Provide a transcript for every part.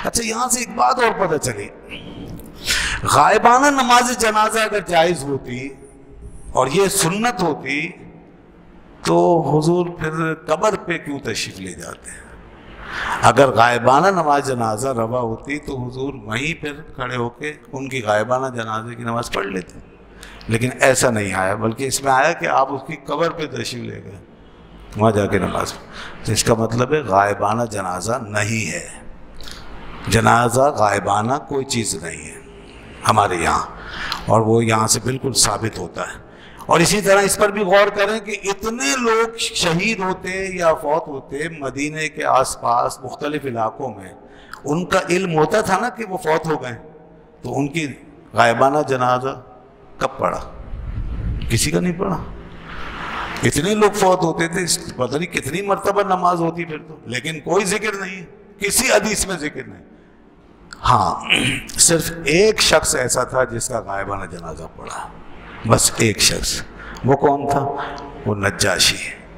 اچھا یہاں سے ایک بات اور پتہ چلی، غائبانہ نماز جنازہ اگر جائز ہوتی اور یہ سنت ہوتی تو حضور پھر قبر پہ کیوں تشریف لے جاتے ہیں؟ اگر غائبانہ نماز جنازہ روا ہوتی تو حضور وہیں پھر کھڑے ہو کے ان کی غائبانہ جنازے کی نماز پڑھ لیتے، لیکن ایسا نہیں آیا، بلکہ اس میں آیا کہ آپ اس کی قبر پہ تشریف لے گئے، وہاں جا کے نماز پڑھ۔ تو اس کا مطلب ہے غائبانہ جنازہ نہیں ہے، جنازہ غائبانہ کوئی چیز نہیں ہے ہمارے یہاں، اور وہ یہاں سے بالکل ثابت ہوتا ہے۔ اور اسی طرح اس پر بھی غور کریں کہ اتنے لوگ شہید ہوتے یا فوت ہوتے مدینے کے آس پاس مختلف علاقوں میں، ان کا علم ہوتا تھا نا کہ وہ فوت ہو گئے، تو ان کی غائبانہ جنازہ کب پڑھا؟ کسی کا نہیں پڑھا۔ اتنے لوگ فوت ہوتے تھے، پتہ نہیں کتنی مرتبہ نماز ہوتی پھر تو، لیکن کوئی ذکر نہیں، کسی حدیث میں ذکر نہیں۔ ہاں صرف ایک شخص ایسا تھا جس کا غائبانہ جنازہ پڑھا، بس ایک شخص، وہ کون تھا؟ وہ نجاشی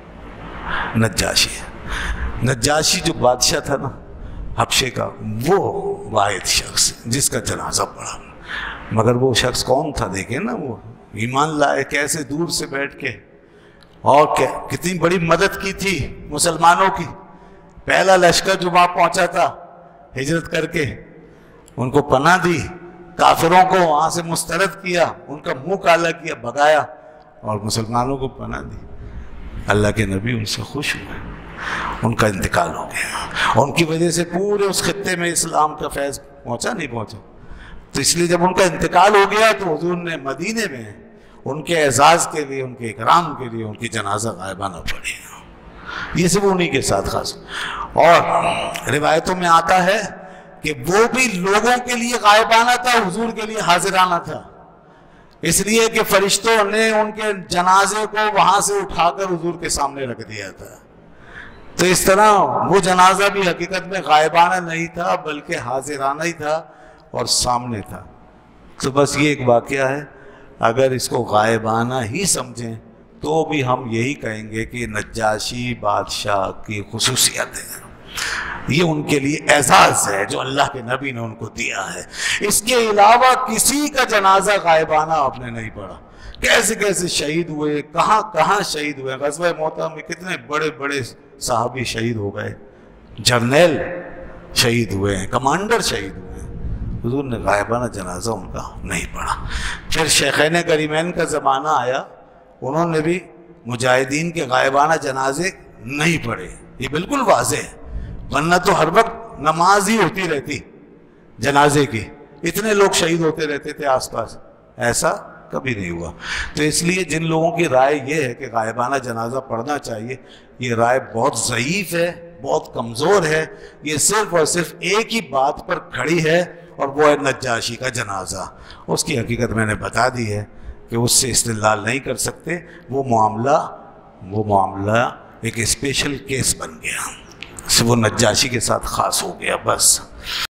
نجاشی جو بادشاہ تھا نا حبشے کا، وہ واحد شخص جس کا جنازہ پڑھا۔ مگر وہ شخص کون تھا؟ دیکھیں نا، وہ ایمان لائے کیسے دور سے بیٹھ کے، اور کتنی بڑی مدد کی تھی مسلمانوں کی۔ پہلا لشکر جو وہاں پہنچا تھا ہجرت کر کے، ان کو پناہ دی، کافروں کو وہاں سے مسترد کیا، ان کا منہ کالا کیا، بھگایا، اور مسلمانوں کو پناہ دی۔ اللہ کے نبی ان سے خوش ہوئے، ان کا انتقال ہو گیا، اور ان کی وجہ سے پورے اس خطے میں اسلام کا فیض پہنچا نہیں پہنچا؟ تو اس لیے جب ان کا انتقال ہو گیا تو حضور نے مدینے میں ان کے اعزاز کے لیے، ان کے اکرام کے لیے ان کی جنازہ غائبانہ پڑھی۔ یہ سب انہی کے ساتھ خاص۔ اور روایتوں میں آتا ہے کہ وہ بھی لوگوں کے لیے غائبانہ تھا، حضور کے لیے حاضرانہ تھا، اس لیے کہ فرشتوں نے ان کے جنازے کو وہاں سے اٹھا کر حضور کے سامنے رکھ دیا تھا۔ تو اس طرح وہ جنازہ بھی حقیقت میں غائبانہ نہیں تھا بلکہ حاضرانہ ہی تھا اور سامنے تھا۔ تو بس یہ ایک واقعہ ہے، اگر اس کو غائبانہ ہی سمجھیں تو بھی ہم یہی کہیں گے کہ نجاشی بادشاہ کی خصوصیت ہے، یہ ان کے لیے اعزاز ہے جو اللہ کے نبی نے ان کو دیا ہے۔ اس کے علاوہ کسی کا جنازہ غائبانہ آپ نے نہیں پڑھا۔ کیسے کیسے شہید ہوئے، کہاں کہاں شہید ہوئے، غزوہ موتا میں کتنے بڑے بڑے صحابی شہید ہو گئے، جرنیل شہید ہوئے ہیں، کمانڈر شہید ہوئے ہیں، حضور نے غائبانہ جنازہ ان کا نہیں پڑھا۔ پھر شیخین کریمین کا زمانہ آیا، انہوں نے بھی مجاہدین کے غائبانہ جنازے نہیں پڑھے، یہ بالکل واضح ہے، ورنہ تو ہر وقت نماز ہی ہوتی رہتی جنازے کی، اتنے لوگ شہید ہوتے رہتے تھے آس پاس، ایسا کبھی نہیں ہوا۔ تو اس لیے جن لوگوں کی رائے یہ ہے کہ غائبانہ جنازہ پڑھنا چاہیے، یہ رائے بہت ضعیف ہے، بہت کمزور ہے، یہ صرف اور صرف ایک ہی بات پر کھڑی ہے، اور وہ ہے نجاشی کا جنازہ۔ اس کی حقیقت میں نے بتا دی ہے کہ اس سے استدلال نہیں کر سکتے، وہ معاملہ ایک اسپیشل کیس بن گیا، وہ نجاشی کے ساتھ خاص ہو گیا بس۔